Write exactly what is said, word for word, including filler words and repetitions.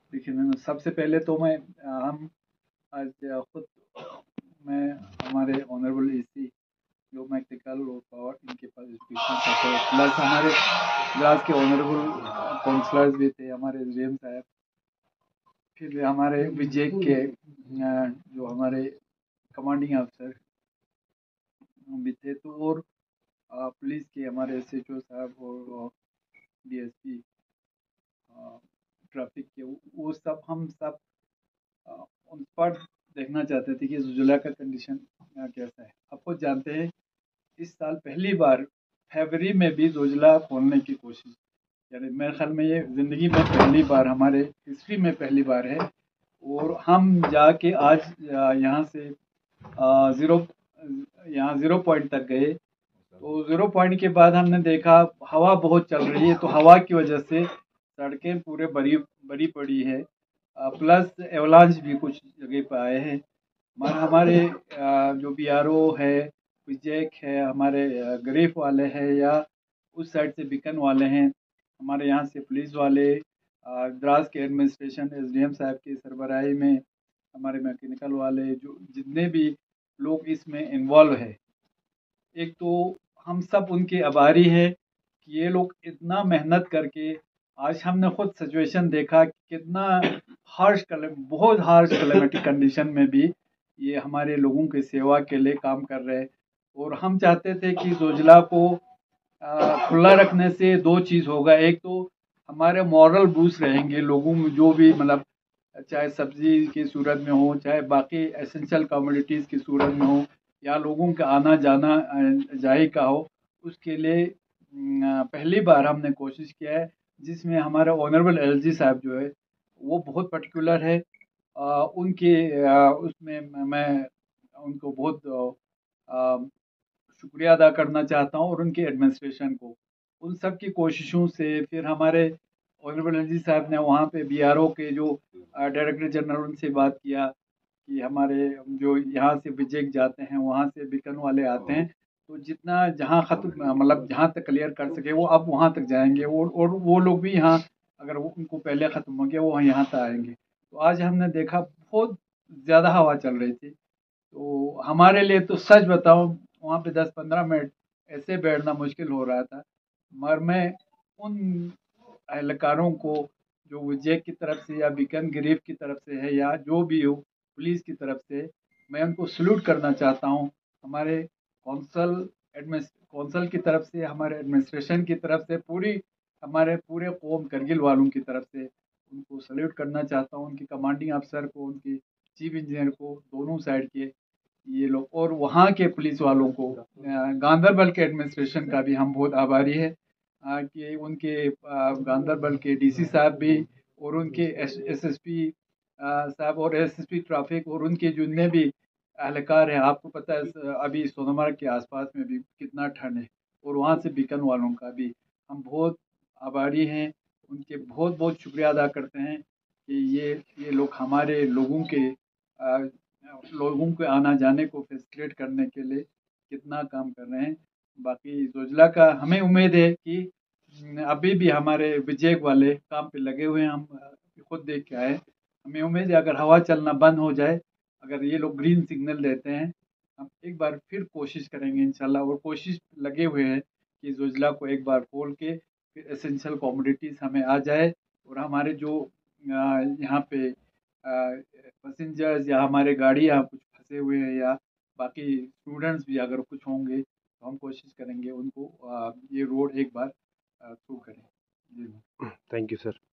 देखिए मैम, सबसे पहले तो मैं हम आज खुद मैं हमारे ऑनरेबल एसी जो मैकेनिकल और पावर इनके पास एजुकेशन प्लस हमारे द्रास के ऑनरेबल काउंसलर्स भी थे, हमारे एसडीएम साहब, फिर हमारे विजय के जो हमारे कमांडिंग अफसर भी थे, तो और पुलिस के हमारे एसएचओ साहब और डीएसपी ट्रैफिक के, वो सब हम सब उन पर देखना चाहते थे कि जुला का कंडीशन कैसा है। आप खुद जानते हैं इस साल पहली बार फरवरी में भी जोजिला खोलने की कोशिश, यानी मेरे ख्याल में ये ज़िंदगी में पहली बार, हमारे हिस्ट्री में पहली बार है। और हम जाके आज यहाँ से ज़ीरो यहाँ ज़ीरो पॉइंट तक गए, तो ज़ीरो पॉइंट के बाद हमने देखा हवा बहुत चल रही है, तो हवा की वजह से सड़कें पूरे बरी बरी पड़ी है, प्लस एवलांच भी कुछ जगह पर आए हैं। हमारे जो बी आर ओ है, विजयक है, हमारे गरीफ वाले हैं, या उस साइड से बिकन वाले हैं, हमारे यहाँ से पुलिस वाले, द्रास के एडमिनिस्ट्रेशन एसडीएम साहब की सरबराही में हमारे मैकेनिकल वाले, जो जितने भी लोग इसमें इन्वॉल्व है, एक तो हम सब उनके आभारी हैं कि ये लोग इतना मेहनत करके, आज हमने खुद सिचुएशन देखा कि कितना हार्श बहुत हार्श क्लाइमेटिक कंडीशन में भी ये हमारे लोगों की सेवा के लिए काम कर रहे हैं। और हम चाहते थे कि जोजिला को खुला रखने से दो चीज़ होगा, एक तो हमारे मॉरल बूस्ट रहेंगे लोगों में, जो भी मतलब चाहे सब्जी की सूरत में हो, चाहे बाकी एसेंशियल कमोडिटीज़ की सूरत में हो, या लोगों का आना जाना जाए का हो, उसके लिए पहली बार हमने कोशिश किया है, जिसमें हमारा ऑनरेबल एलजी साहब जो है वो बहुत पर्टिकुलर है। आ, उनके आ, उसमें मैं उनको बहुत आ, शुक्रिया अदा करना चाहता हूँ, और उनके एडमिनिस्ट्रेशन को, उन सब की कोशिशों से। फिर हमारे ऑनरेबल एलजी साहब ने वहाँ पे बीआरओ के जो डायरेक्टर जनरल, उनसे बात किया कि हमारे जो यहाँ से विजय जाते हैं, वहाँ से बिकन वाले आते हैं, तो जितना जहाँ ख़त्म मतलब जहाँ तक क्लियर कर सके वो अब वहाँ तक जाएंगे, और और वो लोग भी यहाँ, अगर वो उनको पहले ख़त्म हो गया, वो यहाँ तक आएंगे। तो आज हमने देखा बहुत ज़्यादा हवा चल रही थी, तो हमारे लिए तो सच बताऊँ वहाँ पे दस पंद्रह मिनट ऐसे बैठना मुश्किल हो रहा था। मगर मैं उन एहलकारों को जो विजय की तरफ से या बिकन गरीब की तरफ से है, या जो भी हो पुलिस की तरफ से, मैं उनको सल्यूट करना चाहता हूँ। हमारे कौंसल कौंसल की तरफ से, हमारे एडमिनिस्ट्रेशन की तरफ से, पूरी हमारे पूरे कौम करगिल वालों की तरफ से उनको सल्यूट करना चाहता हूँ। उनकी कमांडिंग अफसर को, उनकी चीफ इंजीनियर को, दोनों साइड के ये लोग, और वहाँ के पुलिस वालों को, गांधरबल के एडमिनिस्ट्रेशन का भी हम बहुत आभारी है कि उनके गांधरबल के डीसी साहब भी, और उनके एसएसपी साहब, और एसएसपी ट्रैफिक, और उनके जितने भी एहलकार हैं। आपको पता है अभी सोनमर्ग के आसपास में भी कितना ठंड है, और वहाँ से बीकन वालों का भी हम बहुत आभारी हैं, उनके बहुत बहुत शुक्रिया अदा करते हैं कि ये ये लोग हमारे लोगों के आ, लोगों के आना जाने को फैसिलिटेट करने के लिए कितना काम कर रहे हैं। बाकी जोजिला का हमें उम्मीद है कि अभी भी हमारे विजय वाले काम पे लगे हुए हैं, हम खुद देख के आए। हमें उम्मीद है अगर हवा चलना बंद हो जाए, अगर ये लोग ग्रीन सिग्नल देते हैं, हम एक बार फिर कोशिश करेंगे इंशाल्लाह, और कोशिश लगे हुए हैं कि जोजिला को एक बार खोल के फिर एसेंशियल कमोडिटीज़ हमें आ जाए, और हमारे जो यहाँ पे पैसेंजर्स या हमारे गाड़ी यहाँ कुछ फंसे हुए हैं, या बाकी स्टूडेंट्स भी अगर कुछ होंगे, तो हम कोशिश करेंगे उनको ये रोड एक बार थ्रू करें। जी थैंक यू सर।